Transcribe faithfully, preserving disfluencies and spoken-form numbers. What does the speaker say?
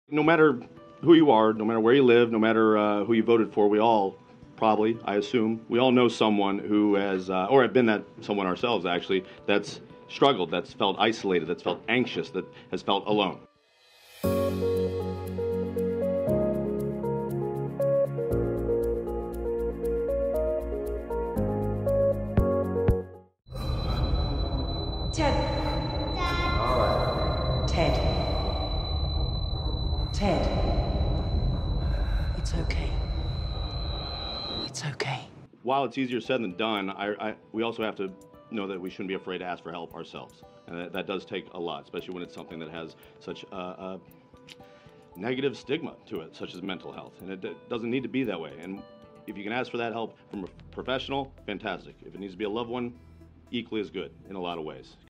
No matter who you are, no matter where you live, no matter uh, who you voted for, we all probably, I assume, we all know someone who has, uh, or have been that someone ourselves actually, that's struggled, that's felt isolated, that's felt anxious, that has felt alone. Ted. Ted. Ted. It's okay. It's okay. While it's easier said than done, I, I, we also have to know that we shouldn't be afraid to ask for help ourselves. And that, that does take a lot, especially when it's something that has such a, a negative stigma to it, such as mental health. And it, it doesn't need to be that way. And if you can ask for that help from a professional, fantastic. If it needs to be a loved one, equally as good in a lot of ways.